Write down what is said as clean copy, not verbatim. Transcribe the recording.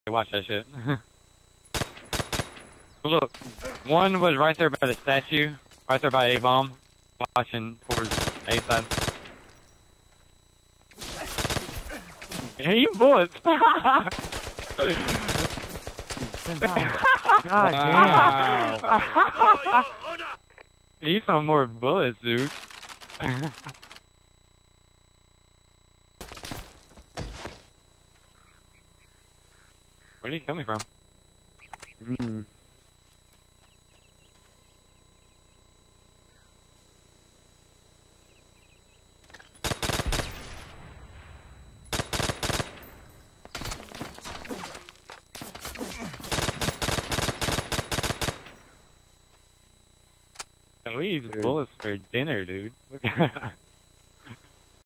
watch that shit. Look, one was right there by the statue, right there by A-bomb, watching towards A side. Hey, you bullets! God damn. Need some more bullets, dude. Where are you coming from? We use bullets for dinner, dude.